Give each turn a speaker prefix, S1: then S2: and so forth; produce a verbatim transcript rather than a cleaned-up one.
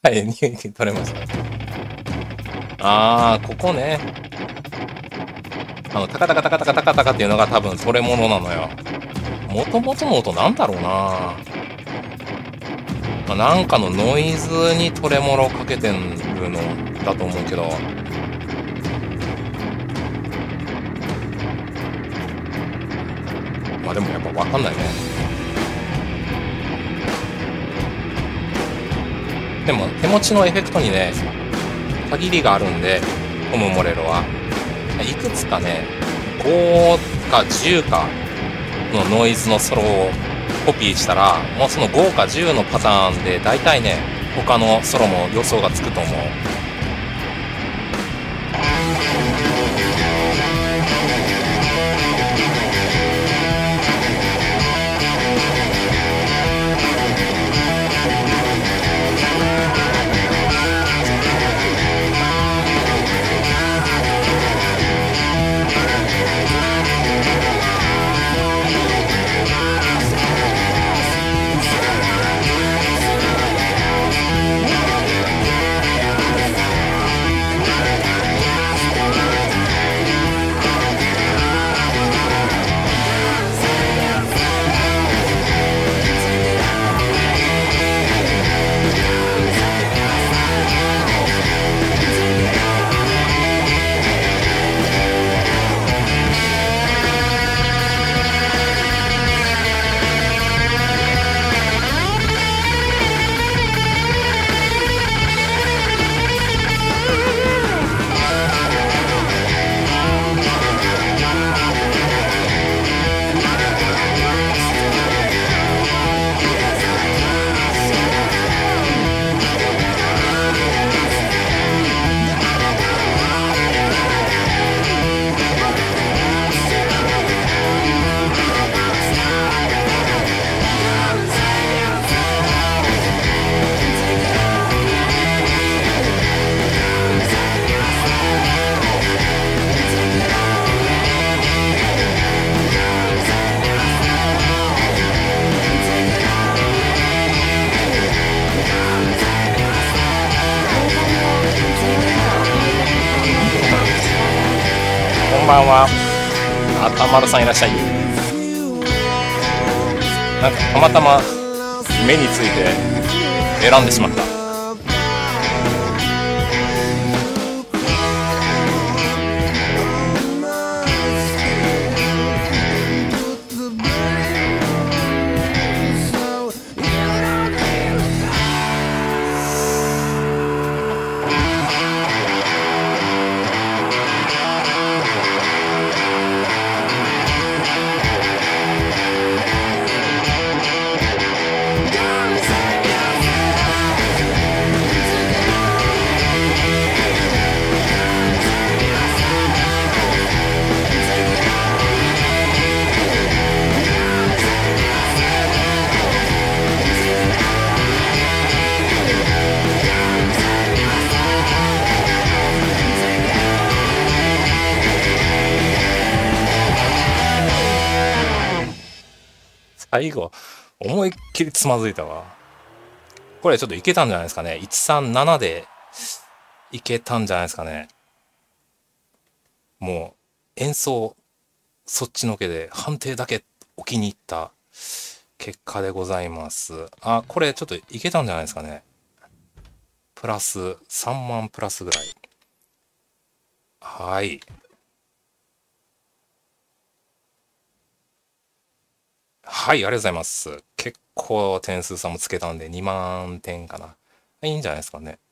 S1: い、に取れました。あー、ここね。あの、タカタカタカタカタカタカっていうのが多分トレモロなのよ。もともとの音なんだろうな、まあ、なんかのノイズにトレモロかけてるのだと思うけど。まあでもやっぱわかんないね。でも手持ちのエフェクトにね、限りがあるんで、トム・モレロは。いくつかね、ごかじゅうかのノイズのソロをコピーしたら、もうそのごかじゅうのパターンで大体ね、他のソロも予想がつくと思う。こんばんは。あ、たまるさんいらっしゃい。なんかたまたま目について選んでしまった。最後思いっきりつまずいたわ。これちょっといけたんじゃないですかね。いちさんななでいけたんじゃないですかね。もう演奏そっちのけで判定だけお気に入った結果でございます。あ、これちょっといけたんじゃないですかね。プラスさんまんプラスぐらい。はい。はい、ありがとうございます。結構点数差もつけたんでにまんてんかな。いいんじゃないですかね。